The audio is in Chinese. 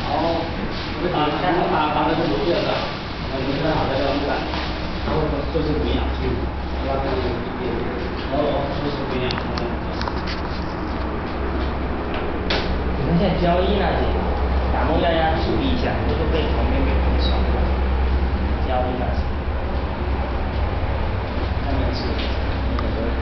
好，把那个螺丝的，你看好的这个木板，然后就是不一样，就是不一样。 你看像胶衣那些，打磨压压处理一下，都是被旁边给碰